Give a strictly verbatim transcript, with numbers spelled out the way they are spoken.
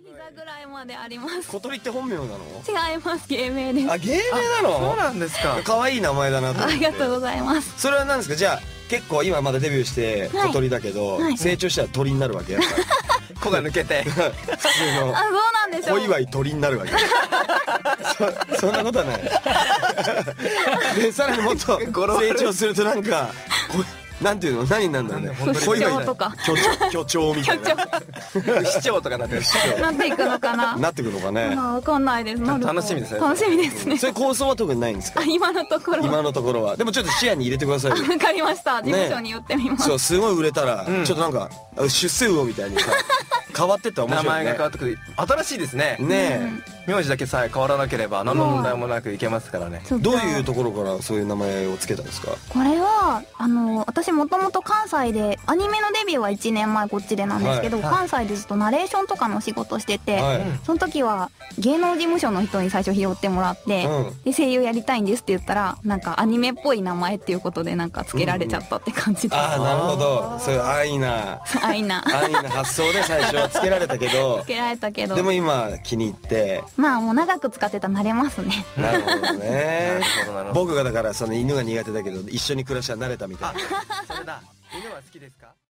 膝ぐらいまであります。 小鳥って本名なの？ 違います、芸名です。 あ、芸名なの？ そうなんですか。 可愛い名前だなと思って。 ありがとうございます。 それは何ですか？じゃあ結構今まだデビューして小鳥だけど、 はい成長したら鳥になるわけやっぱり。 子が抜けて普通のあ、そうなんでしょう。 小祝い鳥になるわけ。そそんなことはない。でさらにもっと成長するとなんかこなんていうの、何になるんだろうね。 不死鳥とか巨鳥巨鳥みたいな。 市長とかなってる。 なっていくのかな。 なってくのかね。 まあわかんないです。なると楽しみですね楽しみですね。 それ構想は特にないんですか？ あ、今のところは。 今のところは。でもちょっと視野に入れてくださいよ。 わかりました。事務所に言ってみます。 そう、すごい売れたら、 んちょっとなんか出世魚みたいにさ変わってったら面名白いね。 前が変わってくる。新しいですね。 ね名字だけさえ変わらなければ何の問題もなくいけますからね。 え。どういうところからそういう名前をつけたんですか？ これはあの私もともと関西でアニメのデビューはいちねんまえこっちでなんですけど、 はい関西でずっとナレーションとかの仕事してて、 はい。 その時は芸能事務所の人に最初拾ってもらって、 うんで声優やりたいんですって言ったらなんかアニメっぽい名前っていうことでなんかつけられちゃったって感じです。 ああ、なるほど。そういう安易なあいな安易な発想で最初はつけられたけどつ、けられたけど、 でも今気に入って。 まあもう長く使ってたら慣れますね。 なるほどなねる。ほどなるほど。 僕がだからその犬が苦手だけど一緒に暮らしは慣れたみたいな。 それだ。犬は好きですか？